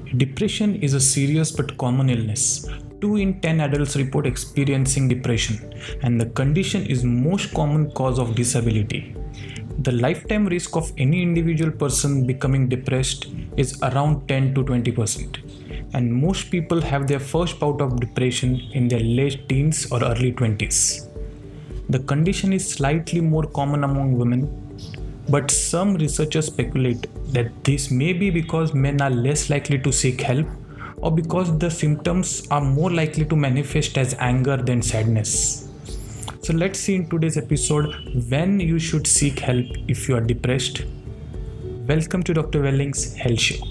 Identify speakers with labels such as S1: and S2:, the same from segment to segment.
S1: Depression is a serious but common illness. 2 in 10 adults report experiencing depression, and the condition is most common cause of disability. The lifetime risk of any individual person becoming depressed is around 10 to 20%, and most people have their first bout of depression in their late teens or early 20s. The condition is slightly more common among women, but some researchers speculate that this may be because men are less likely to seek help, or because the symptoms are more likely to manifest as anger than sadness. So let's see in today's episode when you should seek help if you are depressed. Welcome to Dr. Welling's Health Show.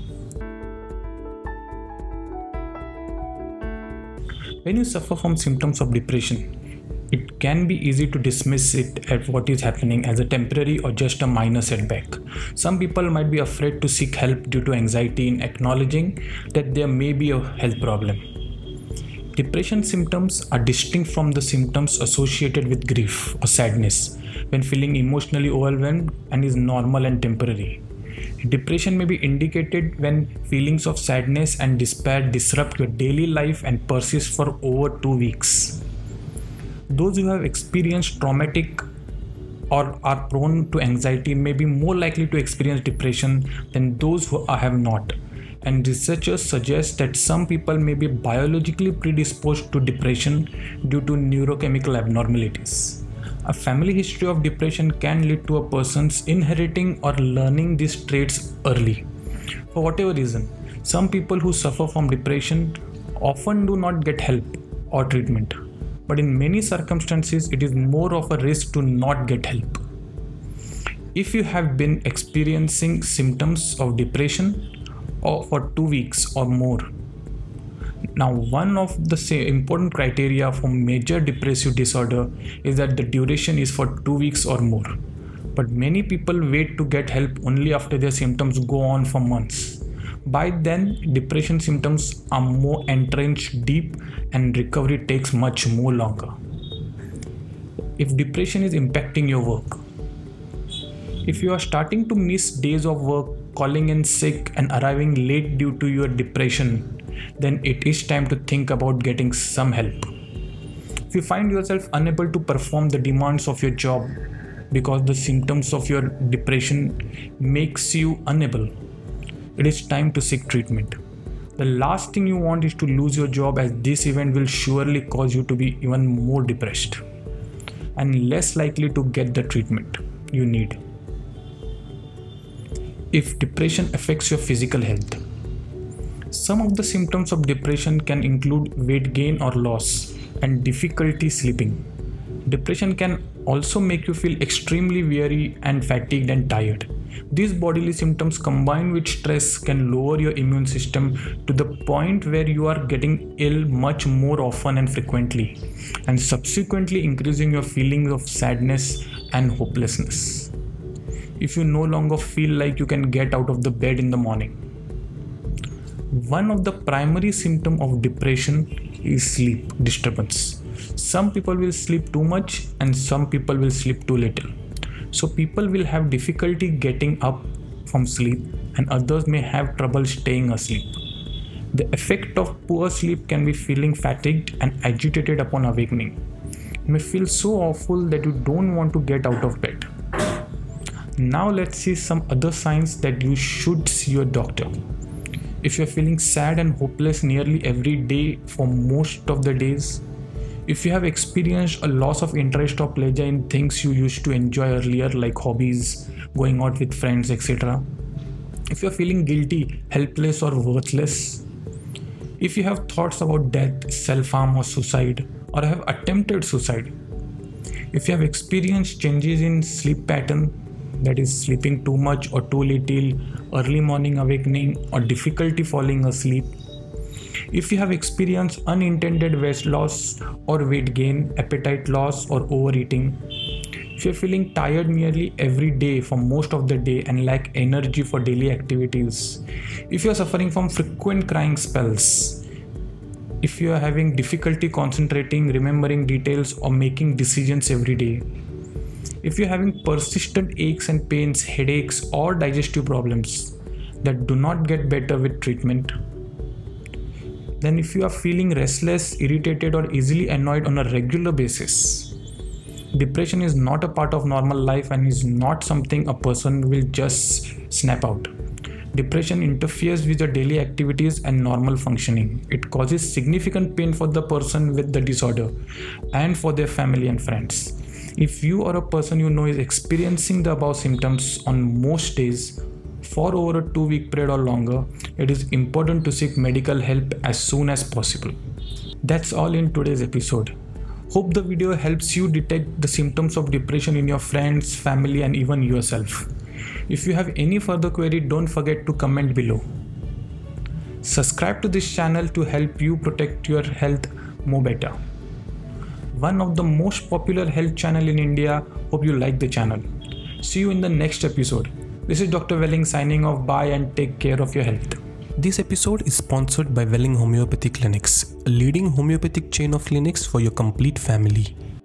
S1: When you suffer from symptoms of depression, it can be easy to dismiss it at what is happening as a temporary or just a minor setback. Some people might be afraid to seek help due to anxiety in acknowledging that there may be a health problem. Depression symptoms are distinct from the symptoms associated with grief or sadness when feeling emotionally overwhelmed and is normal and temporary. Depression may be indicated when feelings of sadness and despair disrupt your daily life and persist for over 2 weeks. Those who have experienced traumatic or are prone to anxiety may be more likely to experience depression than those who have not. And researchers suggest that some people may be biologically predisposed to depression due to neurochemical abnormalities. A family history of depression can lead to a person's inheriting or learning these traits early. For whatever reason, some people who suffer from depression often do not get help or treatment. But in many circumstances, it is more of a risk to not get help. If you have been experiencing symptoms of depression for 2 weeks or more, now one of the important criteria for major depressive disorder is that the duration is for 2 weeks or more. But many people wait to get help only after their symptoms go on for months. By then, depression symptoms are more entrenched deep and recovery takes much more longer. If depression is impacting your work, if you are starting to miss days of work, calling in sick and arriving late due to your depression, then it is time to think about getting some help. If you find yourself unable to perform the demands of your job because the symptoms of your depression makes you unable, it is time to seek treatment. The last thing you want is to lose your job, as this event will surely cause you to be even more depressed and less likely to get the treatment you need. If depression affects your physical health, some of the symptoms of depression can include weight gain or loss and difficulty sleeping. Depression can also make you feel extremely weary and fatigued and tired. These bodily symptoms combined with stress can lower your immune system to the point where you are getting ill much more often and frequently, and subsequently increasing your feelings of sadness and hopelessness. If you no longer feel like you can get out of the bed in the morning. One of the primary symptoms of depression is sleep disturbance. Some people will sleep too much and some people will sleep too little. So people will have difficulty getting up from sleep and others may have trouble staying asleep. The effect of poor sleep can be feeling fatigued and agitated upon awakening. You may feel so awful that you don't want to get out of bed. Now let's see some other signs that you should see your doctor. If you're feeling sad and hopeless nearly every day for most of the days, if you have experienced a loss of interest or pleasure in things you used to enjoy earlier like hobbies, going out with friends, etc. If you're feeling guilty, helpless or worthless. If you have thoughts about death, self-harm or suicide, or have attempted suicide. If you have experienced changes in sleep pattern, that is sleeping too much or too little, early morning awakening or difficulty falling asleep. If you have experienced unintended weight loss or weight gain, appetite loss or overeating. If you're feeling tired nearly every day for most of the day and lack energy for daily activities. If you're suffering from frequent crying spells. If you are having difficulty concentrating, remembering details or making decisions every day. If you're having persistent aches and pains, headaches or digestive problems that do not get better with treatment. then if you are feeling restless, irritated, or easily annoyed on a regular basis, depression is not a part of normal life and is not something a person will just snap out. Depression interferes with your daily activities and normal functioning. It causes significant pain for the person with the disorder and for their family and friends. If you or a person you know is experiencing the above symptoms on most days for over a 2-week period or longer, it is important to seek medical help as soon as possible. That's all in today's episode. Hope the video helps you detect the symptoms of depression in your friends, family, and even yourself. If you have any further query, don't forget to comment below. Subscribe to this channel to help you protect your health more better. One of the most popular health channel in India. Hope you like the channel. See you in the next episode. This is Dr. Welling signing off. Bye and take care of your health.
S2: This episode is sponsored by Welling Homeopathy Clinics, a leading homeopathic chain of clinics for your complete family.